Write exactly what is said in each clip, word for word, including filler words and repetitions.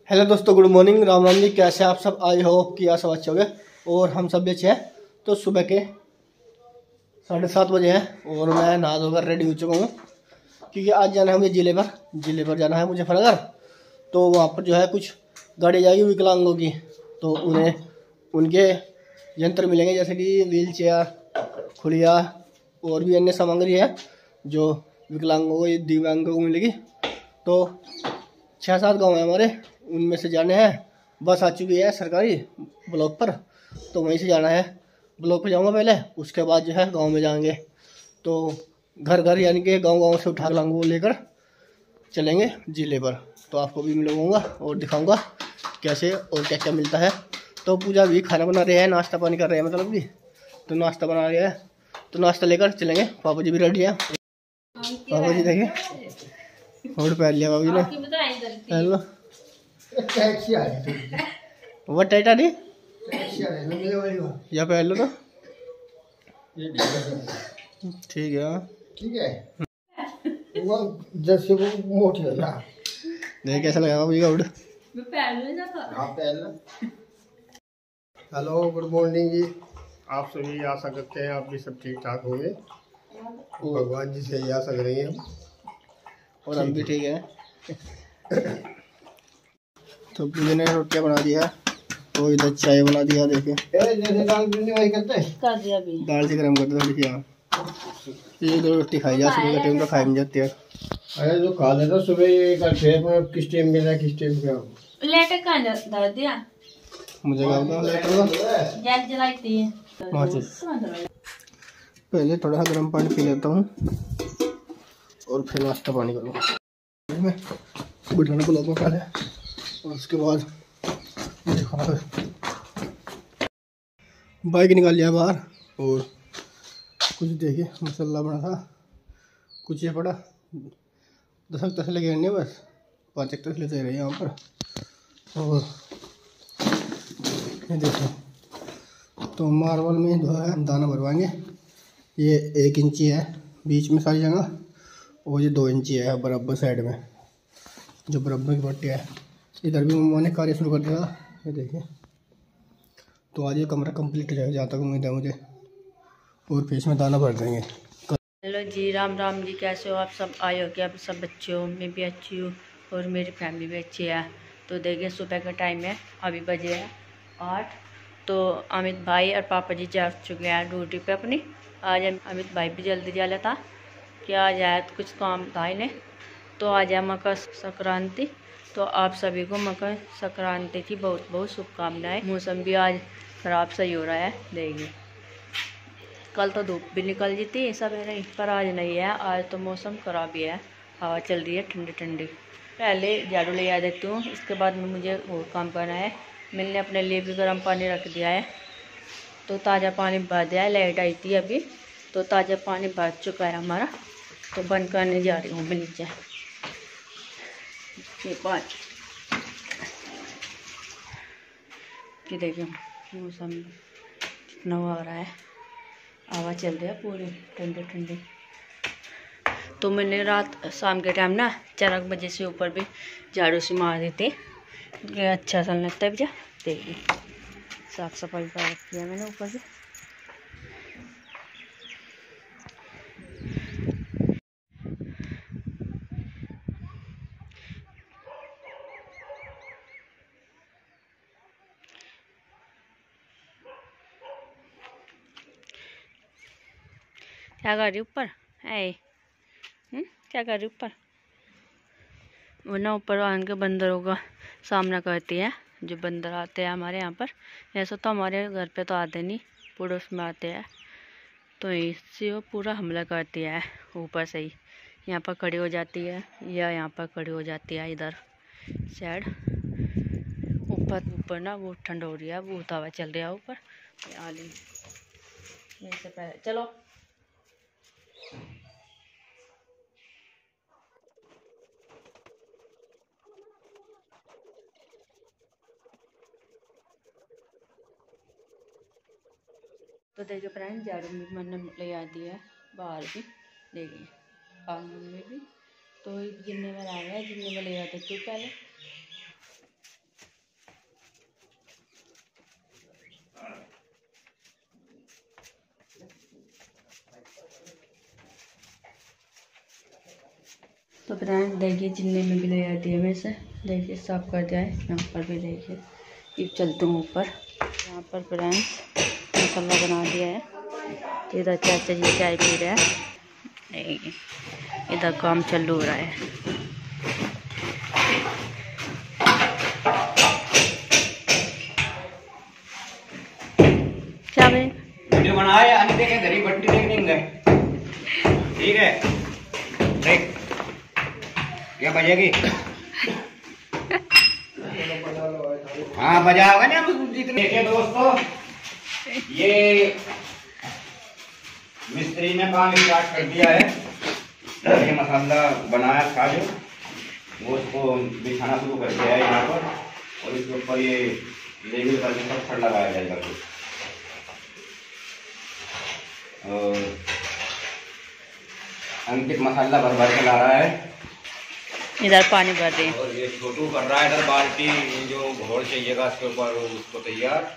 Hello दोस्तों, good morning, Ram Ram ji. कैसे आप सब? आई होप कि आप सब अच्छे होंगे और हम सब भी अच्छे हैं। तो सुबह के साढ़े सात बजे हैं और मैं नहा धोकर रेडी हो चुका हूँ क्योंकि आज जाना है मुझे ज़िले पर ज़िले पर जाना है मुजफ्फरनगर। तो वहाँ पर जो है कुछ गाड़ी जाएगी विकलांगों की, तो उन्हें उनके यंत्र मिलेंगे जैसे कि व्हील चेयर, खुलिया और भी अन्य सामग्री है जो विकलांगों को, दिव्यांगों को मिलेगी। तो छः सात गाँव हैं हमारे, उनमें से जाने हैं। बस आ चुकी है सरकारी ब्लॉक पर, तो वहीं से जाना है। ब्लॉक पे जाऊंगा पहले, उसके बाद जो है गांव में जाएंगे। तो घर घर यानी कि गांव गांव से उठा लांगू लेकर चलेंगे ज़िले पर। तो आपको भी मिलूंगा और दिखाऊंगा कैसे और क्या क्या मिलता है। तो पूजा भी खाना बना रहे हैं, नाश्ता पानी कर रहे हैं मतलब भी। तो नाश्ता बना रहे हैं, तो नाश्ता लेकर चलेंगे। पापा जी भी रेडी है। पापा जी देखिए, और पहन लिया बाबू जी ने, पहन लो। वो टाइट आ रही या पहन लो तो ठीक है। ठीक है, वो जैसे वो मोटी है ना। देख कैसा लगा बाबू जी का उड़। मैं पहन लो ना। हां पहन लो। हेलो, गुड मॉर्निंग जी। आप सभी आशा करते हैं आप भी सब ठीक ठाक होंगे। भगवान जी से आशा करेंगे हम, और हम भी ठीक है। तो पूजा ने रोटियां बना दिया और इधर चाय बना दिया। देखे जैसे दाल वही करते कर दिया भी, दाल से गर्म करते थोड़ी सी। ये दो रोटी खाई जा, सुबह का टाइम तो खाई नहीं जाती है। अरे जो खा लेता सुबह ये कर फिर में किस टाइम मिला किस टाइम क्या लेटर का दर दिया मुझे क्या पता लेटर का गैस जलाई थी। पहले थोड़ा सा गर्म पानी पी लेता हूँ और फिर नाश्ता पानी करूँगा। मैं बुढ़ाना को लगवा खा लिया और उसके बाद बाइक निकाल लिया बाहर और कुछ देखिए मसाला बना था, कुछ ये पड़ा। दस तसले गिरने बस पाँच एक तसले दे रहे हैं यहाँ पर। और ये देखो, तो मार्बल में जो है दाना भरवाएंगे। ये एक इंची है बीच में सारी जगह, और ये दो इंची है बराबर साइड में जो बराबर की पट्टी है। इधर भी मम्मा ने कार्य शुरू कर दिया। ये देखिए, तो आज ये कमरा कंप्लीट हो जाएगा जहाँ तक उम्मीद है मुझे, और फिर इसमें दाना भर देंगे। हेलो जी, राम राम जी। कैसे हो आप सब? आए हो कि आप सब अच्छे हो? मैं भी अच्छी हूँ और मेरी फैमिली भी अच्छी है। तो देखिए सुबह का टाइम है, अभी बजे है आठ। तो अमित भाई और पापा जी जा चुके हैं ड्यूटी पे अपनी। आज अमित भाई भी जल्दी जा लेता कि आज आया तो कुछ काम था इन्हें। तो आज है मकर संक्रांति, तो आप सभी को मकर संक्रांति की बहुत बहुत शुभकामनाएं। मौसम भी आज खराब सही हो रहा है। देखिए कल तो धूप भी निकल जी थी सवेरे, पर आज नहीं है। आज तो मौसम खराब ही है, हवा चल रही है ठंडी ठंडी। पहले झाड़ू ले आ देती हूँ, इसके बाद में मुझे और काम करना है। मैंने अपने लिए भी गर्म पानी रख दिया है, तो ताज़ा पानी भर दिया है। लाइट आई थी अभी, तो ताज़ा पानी भर चुका है हमारा। तो बंद करने जा रही हूँ मैं नीचे। ये पाँच कि देखिए मौसम कितना हो रहा है, हवा चल रही है पूरी ठंडी ठंडी। तो मैंने रात शाम के टाइम ना चार बजे से ऊपर भी झाड़ू से मार दी थी, अच्छा सा लगता है भैया। देखिए साफ सफाई कर रखी है मैंने ऊपर से। क्या कर रही ऊपर है? क्या कर रही ऊपर? वो ना ऊपर आन के बंदरों का सामना करती है। जो बंदर आते हैं हमारे यहाँ पर, ऐसा तो हमारे घर पे तो आते नहीं, पड़ोस में आते हैं। तो इससे वो पूरा हमला करती है ऊपर से ही। यहाँ पर खड़ी हो जाती है या यहाँ पर खड़ी हो जाती है, इधर साइड। ऊपर ऊपर ना बहुत ठंड हो रही है, बहुत हवा चल रही है ऊपर। आली से पहले चलो। तो देखिए फ्रेंड, झाड़ू भी मैंने ले आती है बाहर भी। देखिए आंगन में भी। तो गिनने में आ गया, गिनने में ले आते थे पहले। तो फ्रेंड्स देखिए जितने में भी ले आती है वैसे देखिए साफ कर दिया है। यहाँ पर भी देखिए अब चलती हूँ ऊपर। यहाँ पर फ्रेंड्स मसाला बना दिया है। तो इधर चाचा जी चाय पी रहे हैं, इधर काम चालू हो रहा है। क्या भाई वीडियो बनाए आने देखे घरी बट्टी देखने गए। ठीक है देख क्या बजेगी। हाँ बजा होगा ना जितने। देखिए दोस्तों ये मिस्त्री ने काम स्टार्ट कर दिया है। ये मसाला बनाया था जो वो उसको बिछाना शुरू कर दिया है यहाँ पर, और इसके ऊपर ये लेबल करके पत्थर लगाया जाएगा। और अंकित मसाला भर भर के ला रहा है, इधर पानी भर रही है। और ये छोटू कर रहा है इधर बाल्टी जो घोल चाहिएगा उसके ऊपर उसको तैयार।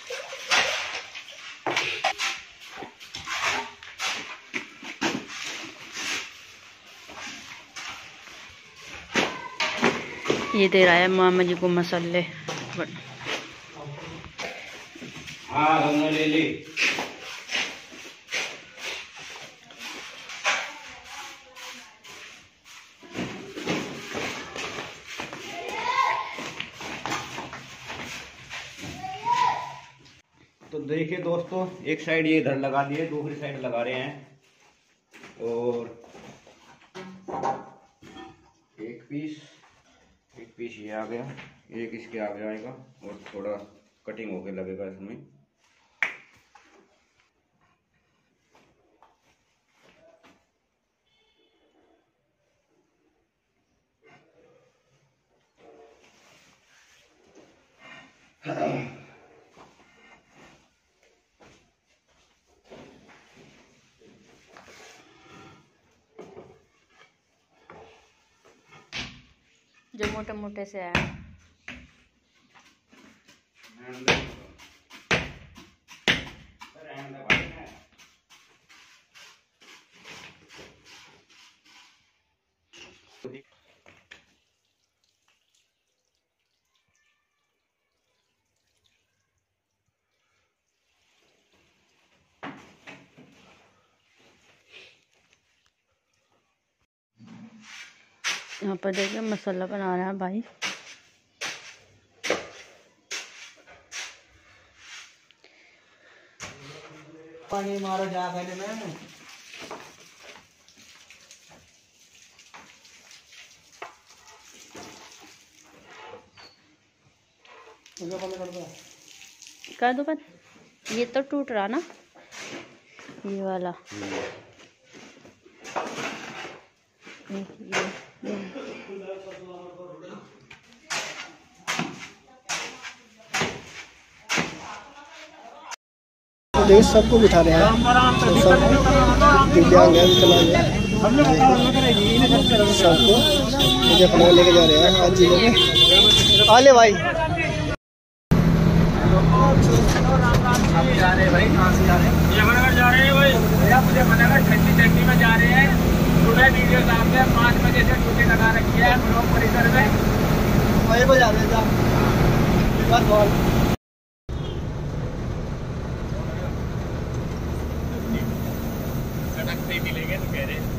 ये दे रहा है मामा जी को मसाले। हाँ दोनों ले ली। तो देखिए दोस्तों एक साइड ये इधर लगा दिए, दूसरी साइड लगा रहे हैं। और एक पीस एक पीस ये आ गया, एक इसके आगे आएगा और थोड़ा कटिंग होके लगेगा इसमें। जो मोटे मोटे से है। यहाँ पर देखिए मसाला बना रहा है भाई। पानी मारो जा पहले मैं कर दो बंद। ये तो टूट रहा ना ये वाला। ये, ये, ये। तो देख सबको बिठा रहे हैं, सब दिव्यांग है, सबको अपने लेके जा रहे हैं आज जी लोग। आले भाई जा रहे हैं भाई, कहाँ से जा रहे हैं? यमुनानगर जा रहे हैं भाई। भैया मुझे मनागर ठंडी ठंडी में जा रहे हैं। सुबह वीडियो सामने पाँच बजे से ड्यूटी लगा रखी है ब्लॉक परिसर में। वही को जा रहे हैं बस बॉल। सड़क पे मिलेंगे तो कह रहे हैं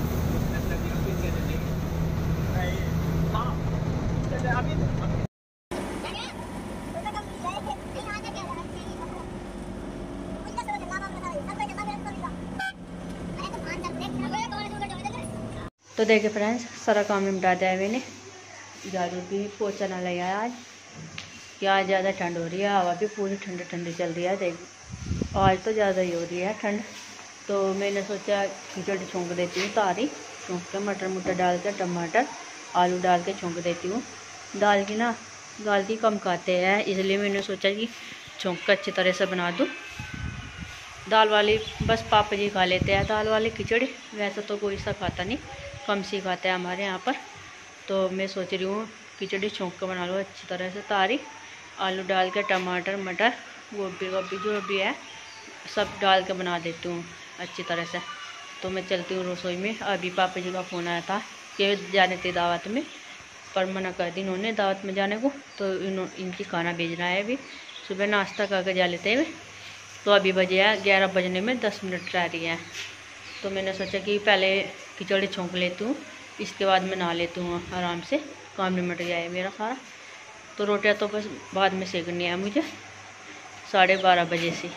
तो देखिए फ्रेंड्स सारा काम निपटा दिया है मैंने। ज़्यादा भी पोछा ना लगाया आज, क्या आज ज़्यादा ठंड हो रही है, हवा भी पूरी ठंडी ठंडी चल रही है। देख आज तो ज़्यादा ही हो रही है ठंड। तो मैंने सोचा खिचड़ी छोंक देती हूँ, तारी छोंक के मटर मुटर डाल के टमाटर आलू डाल के छोंक देती हूँ। दाल की ना दाल की कम खाते हैं, इसलिए मैंने सोचा कि छोंक कर अच्छी तरह से बना दूँ। दाल वाली बस पापा जी खा लेते हैं दाल वाली खिचड़ी, वैसे तो कोई सा खाता नहीं, कम सी खाते हैं हमारे यहाँ पर। तो मैं सोच रही हूँ खिचड़ी छोंक के बना लूँ अच्छी तरह से, तारी आलू डाल के टमाटर मटर गोभी गोभी जो भी है सब डाल के बना देती हूँ अच्छी तरह से। तो मैं चलती हूँ रसोई में। अभी पापा जी का फ़ोन आया था के जाने थे दावत में, पर मना कर दी इन्होंने दावत में जाने को। तो इन्होंने इनकी खाना भेजना है। अभी सुबह नाश्ता करके जा लेते हैं। तो अभी बजे है ग्यारह बजने में दस मिनट रह रही है। तो मैंने सोचा कि पहले खिचड़ी छोंक लेती हूँ, इसके बाद मैं नहा लेती हूँ आराम से, काम निमट गया है मेरा सारा। तो रोटियाँ तो बस बाद में सेकनी है मुझे साढ़े बारह बजे से।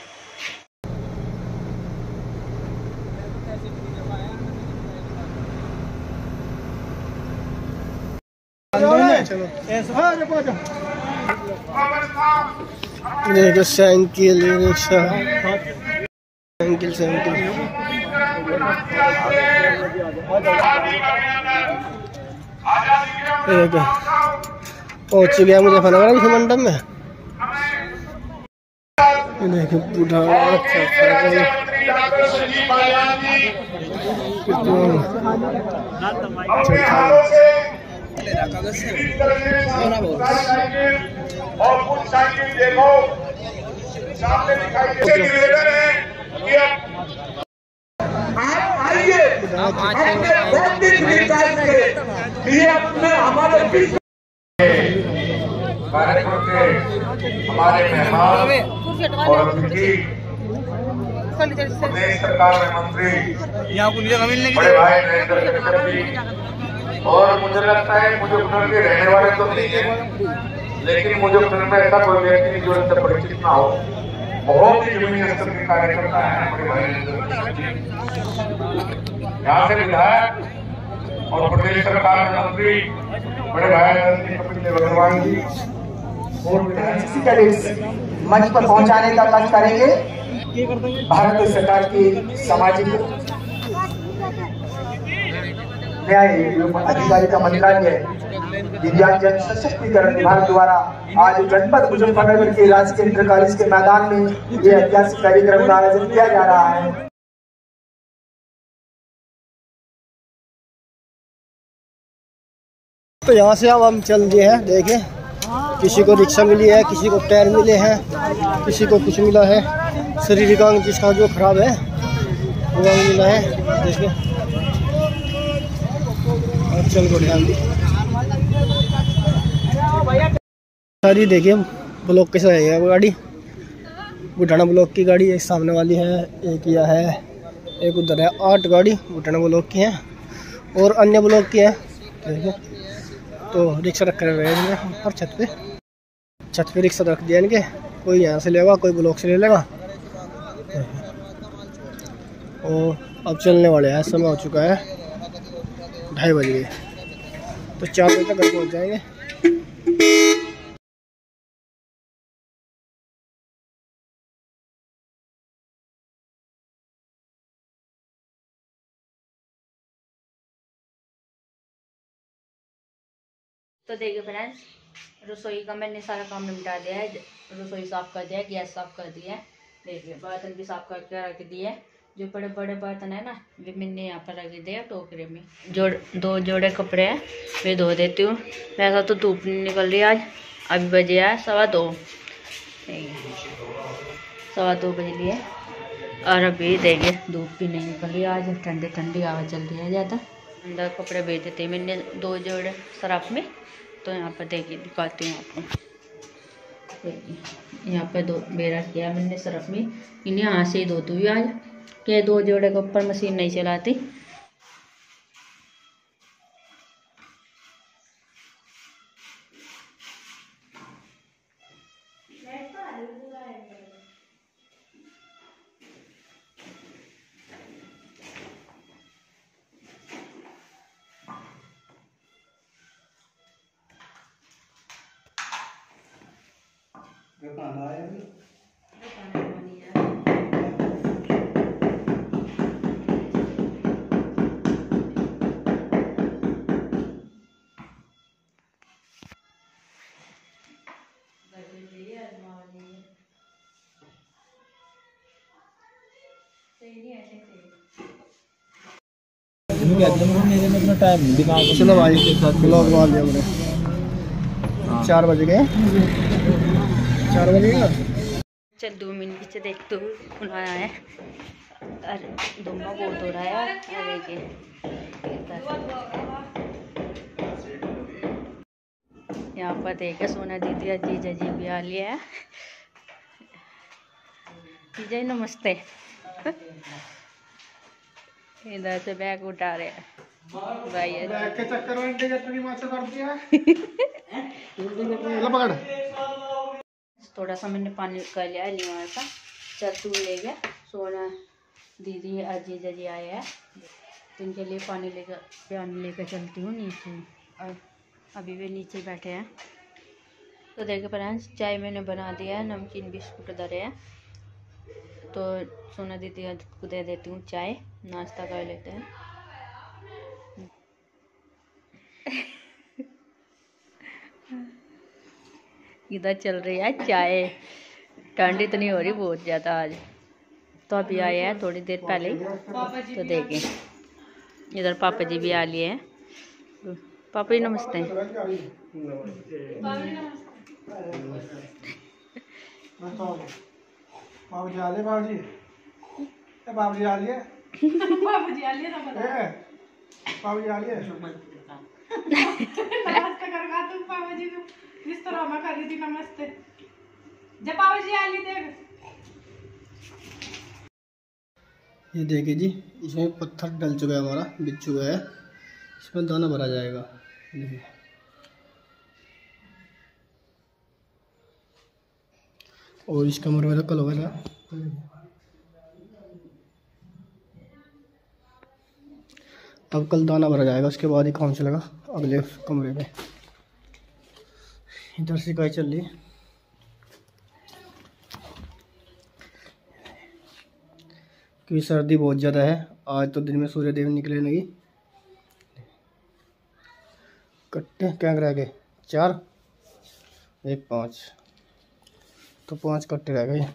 चलो देखो साइकिल रिक्शा, साइकिल साइकिल देखो पहुंच गया मुझे फना इस मंडप में। देखो बूढ़ा और कुछ साइकिल देखो सामने दिखाई दे रही है। आइए हमारे कार्यक्रम के हमारे मेहमान और प्रदेश सरकार में मंत्री बड़े भाई नरेंद्र कश्यप जी, और मुझे लगता है मुझे उधर के रहने वाले तो नहीं है, लेकिन मुझे उधर में ऐसा कोई व्यक्ति नहीं जो इनसे परिचित ना हो। बहुत ही जमीनी स्तर के कार्यकर्ता है बड़े भाई नरेंद्र जी, यहाँ से विधायक और प्रदेश सरकार में मंत्री बड़े भाई कपिल अग्रवाल जी और मंच पर पहुंचाने का कार्य करेंगे। भारत सरकार की सामाजिक न्याय अधिकारिता मंत्रालय दिव्यांगजन सशक्तिकरण विभाग द्वारा आज जनपद मुजफ्फरनगर के राजकीय इंटर कॉलेज के मैदान में ये ऐतिहासिक कार्यक्रम का आयोजन किया जा रहा है। तो यहाँ से अब हम चल दिए हैं। देखिए किसी को रिक्शा मिली है, किसी को टायर मिले हैं, किसी को कुछ मिला है। शरीर का अंग जिसका जो खराब है वो अंग मिला है। देखिए और चल बढ़िया सारी देखिए ब्लॉक कैसे है वो गाड़ी, बुढ़ाना ब्लॉक की गाड़ी एक सामने वाली है, एक यह है, एक उधर है। आठ गाड़ी बुढ़ाना ब्लॉक की है और अन्य ब्लॉक की है। देखिए तो रिक्शा रख कर रहे हैं ऊपर छत पे, छत पे रिक्शा रख दिया इनके। कोई यहाँ से लेगा, कोई ब्लॉक से ले लेगा। और अब चलने वाले हैं, समय हो चुका है ढाई बज गए, तो चार बजे तक घर पहुँच जाएंगे। तो देखिए फ्रेंड्स, रसोई का मैंने सारा काम निपटा दिया है। रसोई साफ कर दिया है, गैस साफ कर दिया है। देखिए बर्तन भी साफ करके रख दिए है। जो बड़े बड़े बर्तन है ना वे मैंने यहाँ पर रख दिए हैं टोकरे में। जोड़ दो जोड़े कपड़े हैं वे धो देती हूँ। वैसा तो धूप नहीं निकल रही आज, अभी बजे है सवा दो, सवा दो बज लिए और अभी देखिए धूप भी नहीं निकल रही आज, ठंडी ठंडी हवा चल रही है ज़्यादा। अंदर कपड़े भेज देते मैंने दो जोड़े सर्फ में। तो यहाँ पर देखिए दिखाती हूँ आपको। यहाँ पर दो बेरा किया मैंने सर्फ में, इन्हें हाथ से ही धोती हुई आज के दो जोड़े के ऊपर मशीन नहीं चलाती। चलो भाई ब्लॉग बना दिया मैंने। चार बज गए, चार बजे चल दो मिनट पीछे देख तो कौन आया है। अरे दोनों बहुत हो रहा है। देखिए यहाँ पर देखे सोना दीदी और जीजा जी भी आ लिया है। जीजा जी नमस्ते। इधर से बैग उठा रहे हैं भाई बैग के चक्कर में इंडिकेटर की माचा कर दिया। ले पकड़। थोड़ा सा मैंने पानी कर लिया है लीमर का। चल तू ले गया। सोना दीदी और जीजा जी आए हैं तो इनके लिए पानी लेकर पानी लेकर चलती हूँ नीचे। और अभी भी नीचे बैठे हैं। तो देखो फ्रेंड्स चाय मैंने बना दिया है, नमकीन बिस्कुट धरे हैं। तो सोना दीदी को दे देती हूँ चाय, नाश्ता कर लेते हैं। इधर चल रही है चाय। ठंड इतनी हो रही बहुत ज़्यादा आज। तो अभी आए हैं थोड़ी देर पहले ही। तो देखें इधर पापा जी भी आ लिए हैं। पापा जी नमस्ते। बाबूजी आ लिए। बाबूजी बाबूजी आ लिए। बाबूजी आ लिए। बाबूजी आ लिए। नमस्ते करगा तू बाबूजी को इस तरह में कर दी नमस्ते। जब बाबूजी आ लिए देख। ये देखिए जी, इसमें पत्थर डल चुका है, हमारा बिछ चुका है। इसमें दाना भरा जाएगा। देखिए और इस कमरे में तो कल होगा ना। अब कल दाना भरा जाएगा, उसके बाद ही काम चलेगा अगले कमरे में। इधर सिकाई चल रही है क्योंकि सर्दी बहुत ज़्यादा है। आज तो दिन में सूर्य देव निकले नहीं। कट्टे क्या रह गए? चार, एक पाँच, तो पांच कट्टे रह गए।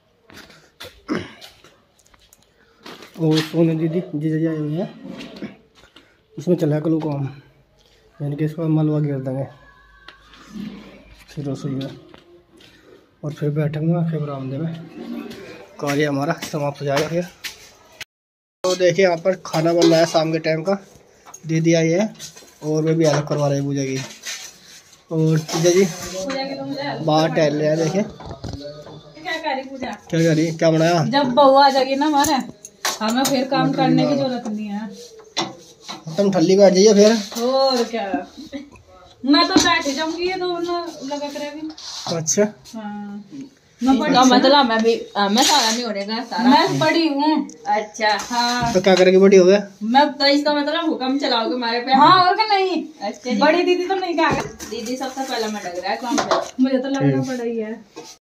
और सोने दीदी जीजा जी आए हुए हैं। इसमें चला कलो काम, यानी कि इसको मलबा गिर देंगे फिर रसोई में, और फिर बैठूंगा फिर बरामदे में। कार्य हमारा समाप्त हो जाएगा फिर। तो देखिए यहाँ पर खाना बन रहा है शाम के टाइम का। दीदी आई है और वे भी हेल्प करवा रहे हैं पूजा की। और जीजा जी बाहर टहल रहे हैं। देखिए क्या करी पूजा, क्या करी, क्या बनाया? जब बहू आ जाएगी ना हमारे, हमें फिर काम करने की जरूरत नहीं है। तुम ठल्ली बैठ जाइए फिर। और क्या, मैं तो बैठ जाऊंगी, ये तो लगा करेगी। अच्छा हाँ तो मतलब मैं भी मैं सारा नहीं होने सारा मैं बड़ी हूँ। अच्छा हाँ तो क्या करेगी, बड़ी हो गया? मैं तो इसका मतलब हुक्म चलाओगे हमारे पे। हाँ और क्या नहीं। अच्छा बड़ी दीदी तो नहीं कहा, दीदी सबसे पहले मैं लग रहा है काम पे। मुझे तो लगना पड़ा ही है।